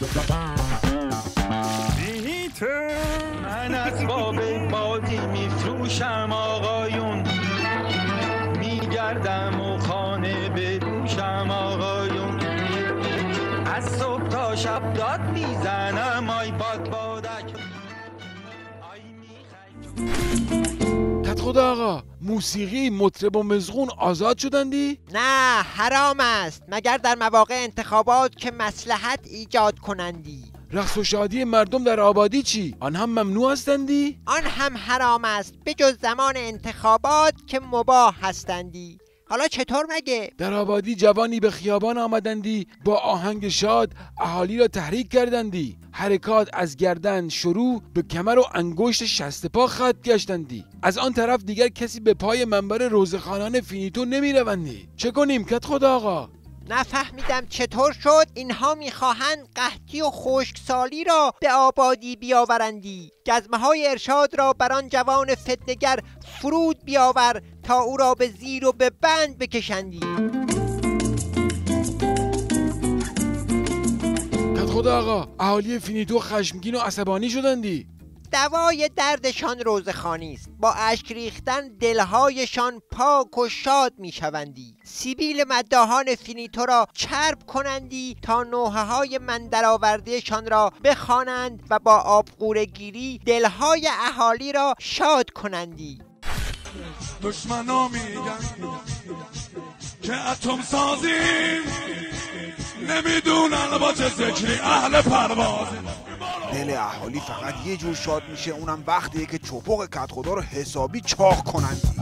من اسباب بازی میفروشم آقایون، میگردم و خانه بدوشم آقایون، از صبح تا شب داد میزنم آی باد بادک. کت خدا آقا، موسیقی، مطرب و مزغون آزاد شدندی؟ نه، حرام است مگر در مواقع انتخابات که مصلحت ایجاد کنندی. رقص و شادی مردم در آبادی چی؟ آن هم ممنوع هستندی؟ آن هم حرام است به جز زمان انتخابات که مباح هستندی. حالا چطور مگه؟ در آبادی جوانی به خیابان آمدندی، با آهنگ شاد اهالی را تحریک کردندی. حرکات از گردن شروع به کمر و انگشت شست پا خط گشتندی. از آن طرف دیگر کسی به پای منبر روزخانان فینیتو نمی روندی. چه کنیم کت خدا آقا؟ نفهمیدم چطور شد. اینها میخواهند قحطی و خشکسالی را به آبادی بیاورندی. گزمه های ارشاد را بر آن جوان فتنگر فرود بیاور تا او را به زیر و به بند بکشندی. کت خدا آقا، اهالی فینیتو خشمگین و عصبانی شدندی. دوای دردشان روزخوانی است. با اشک ریختن دلهایشان پاک و شاد میشوندی. سیبیل مداحان فینیتو را چرب کنندی تا نوحه های من درآوردهشان را بخوانند و با آبغوره گیری دلهای اهالی را شاد کنندی. دشمنا میگن که اتم سازیم، نمیدونن با چه ذکری اهل پروازیم. دل اهالی فقط یه جور شاد میشه، اونم وقتیه که چپق کت خدا رو حسابی چاق کنند.